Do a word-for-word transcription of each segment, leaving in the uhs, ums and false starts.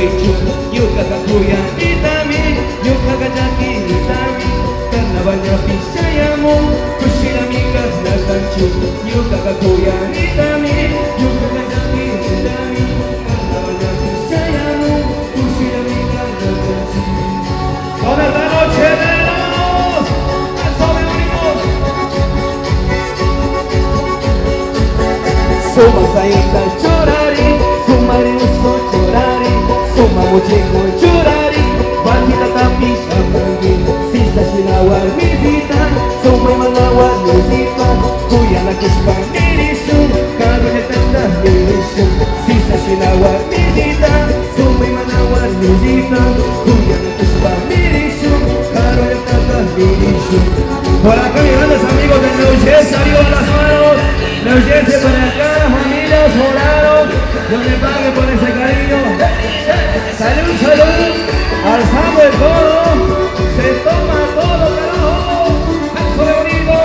Yuichu, Yuka Kakuya, Itami, Yuka Kajaki, Itami, Karnavanya Pisayamo, Kushira Mikas Nakanchu, Yuka Kakuya, Itami, Yuka Kajaki, Itami, Karnavanya Pisayamo, Kushira Mikas Nakanchu. Con esta noche venos, eso venimos. Suma Saita Chorari, Suma Riuso Chorari, Suma Mocheko Chorari, Batita Tapisa Pangi, Sisa Shinawa Visita, Suma Manawa Visita, Kuyana Kishpa Nirishu, Karune Tanda Nirishu, Sisa Shinawa Visita, Suma Manawa Visita, Kuyana Kishpa Nirishu, Karune Tanda Nirishu. Por acá mis grandes amigos de New Jersey, arriba las manos, New Jersey por acá, familia Solano, Dios le pague por ese cariño. Salud, salud, alzamos el codo, se toma todo, carajo, eso de bonito.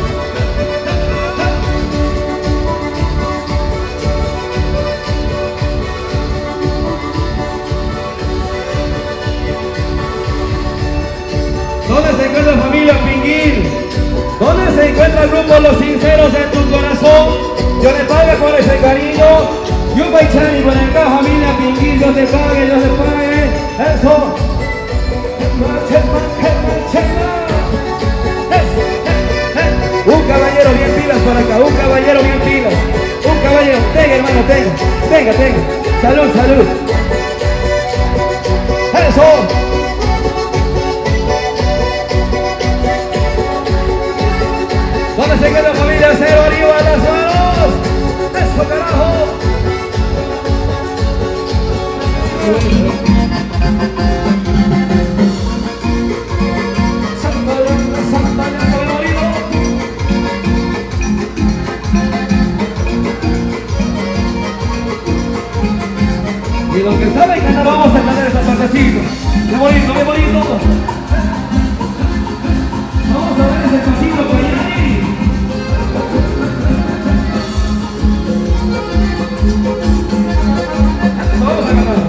¿Dónde se encuentra familia Pinguín? ¿Dónde se encuentra el grupo Los Sinceros en tu corazón? Dios le pague por ese cariño. Yupa y Chani por acá, familia Pinguín, Dios te pague, Dios te pague. Eso. Un caballero bien pilas por acá, un caballero bien pilas. Un caballero, tenga hermano, tenga, tenga, tenga. Salud, salud. Eso. ¿Dónde se queda familia Cero? Arriba las manos. Eso, carajo. Y los que saben cantar, vamos a cantar esta partecita. Qué bonito, qué bonito. Vamos a ver ese pasito por allá. Vamos a cantar.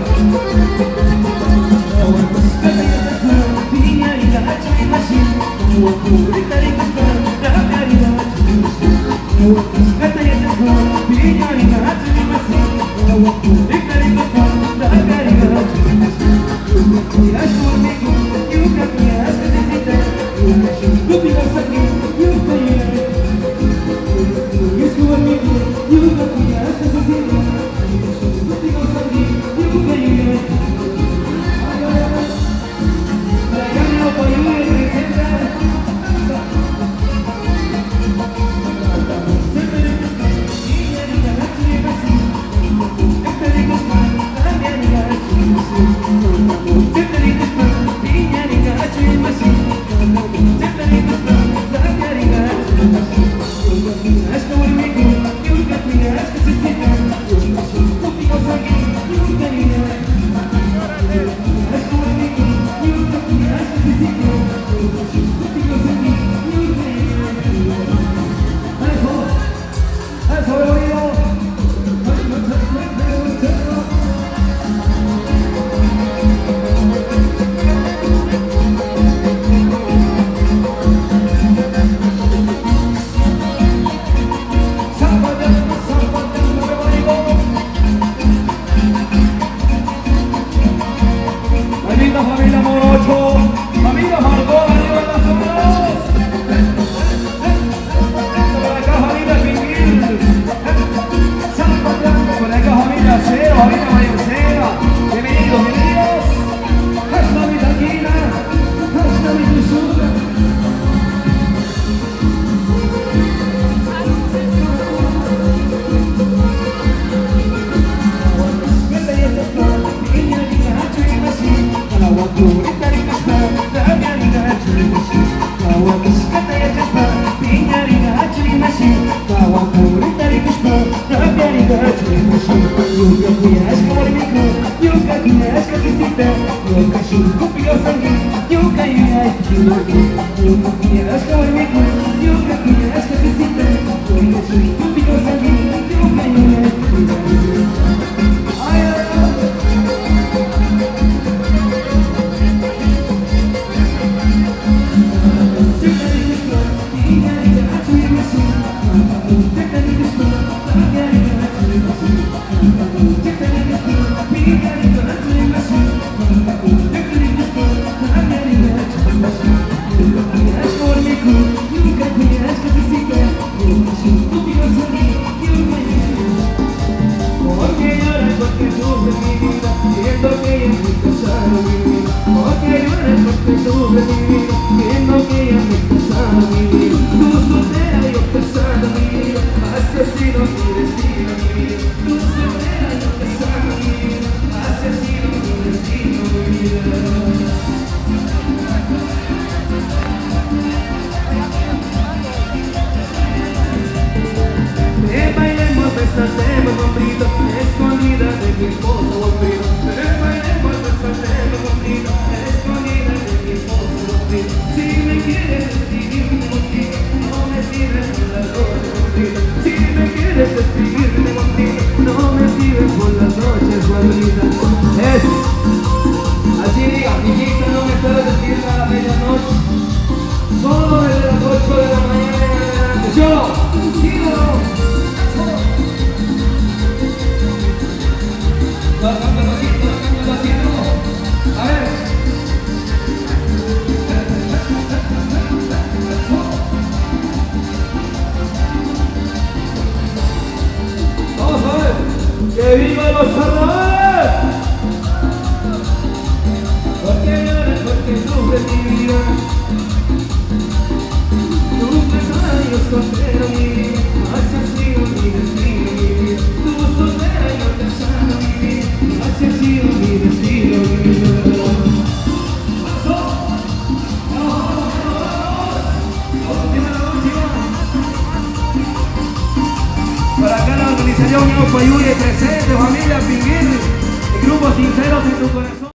Escondida de mi esposo vampiro, pero bailemos besaremos vampiro, escondida de mi esposo vampiro. Si me quieres escribirme vampiro, no me escribes por la noche vampiro. Si me quieres escribirme vampiro, no me escribes por las noches vampiro. Eso, así diga, mijita, no me puedes escribir a la medianoche, solo desde las ocho de la mañana en adelante. Yo, dígalo. A ver. Vamos a ver. ¡Que viva los carnavales! Porque lloras, porque sufres mi vida. Tú casada y yo soltero, mi vida. Así ha sido mi destino, mi vida. Tú soltera y yo casada, mi vida. Así ha sido mi destino, mi vida. Para acá la organización Ñaupa Yuri presente, familia Pinguín, el grupo Sinceros en tu corazón.